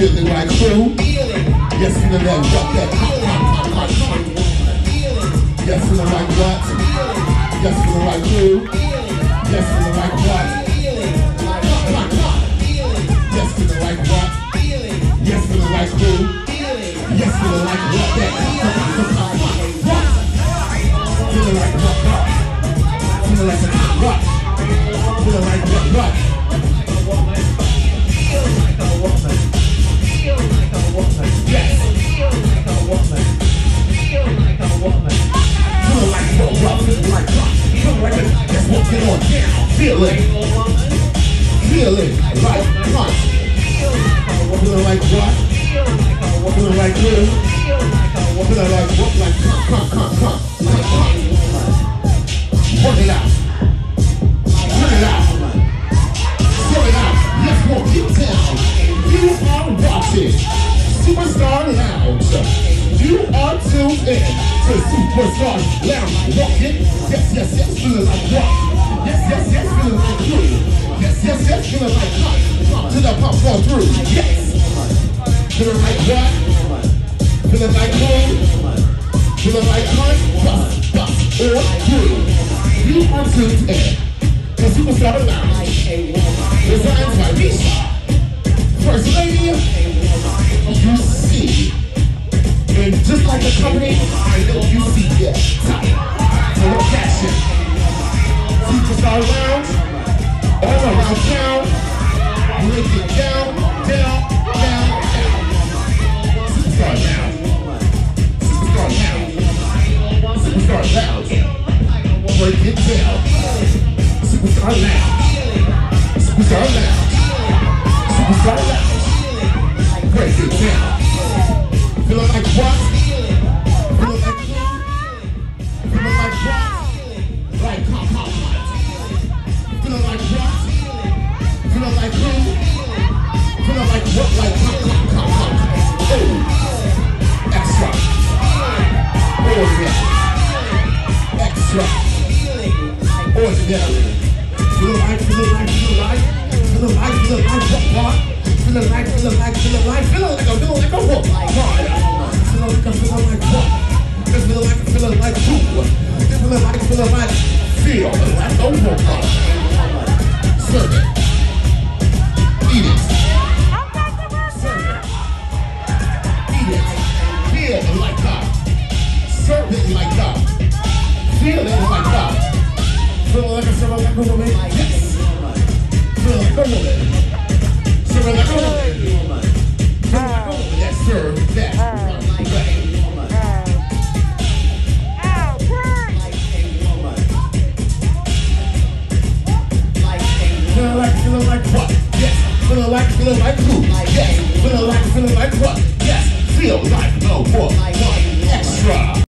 feeling like who? Yes, feeling like what? That yes, feeling like what? Yes, feeling like who? Yes, feeling like what? Yes, feeling like what? Yes, feeling like who? Yes, feeling like what? That feeling like what? Feeling like what? Feeling like what? Feel like a woman. Feel like a woman. Yes. Feel like a woman. Feel like a woman. Feel like what? Feel like what? Feel like it. That's what get on down. Feel it. Feel it. Like what? Feeling like what? Feeling like who? Feeling like what? Like come. Like what? Work it out. Turn it out. Throw it out. Let's walk it down. You are watching Superstar Lounge. You are tuned in to Superstar Lounge. Walk it. Yes, feeling like what? Yes, feeling like who? Yes, feeling like what? To the pump, go through. Yes. Feeling like what? Feeling like who? Feeling like what? Bust, or through. You are tuned in to Superstar Lounge. Designed by Misha. First lady, you see. And just like the company, I know you see, yeah. Tight. Full of passion. Superstar Lounge. All around town. Break it down. Superstar Lounge. Superstar Lounge. Break it down. Superstar Lounge. Superstar Lounge. Superstar Lounge. Break it down. Feeling like what? Feeling like who? Feeling like what? Like come. Feeling like what? Feeling like who? Feeling like what? Like come. Oh. Extra. Ordinary. Extra. Ordinary. Feeling like what? Feeling like a what? Feeling like what? Just feeling like who? Just feeling like feel like a woman. Serve it. Eat it. Serve it. Eat it. Feel it like that. Serve it like that. Feel it like that. Feel like a woman. Yes. Feel like a woman. Serve it like a woman. Yes, serve that. Feeling like what? Yes. Feeling like who? Yes. Feeling like what? Yes. Feel like no more. Extra.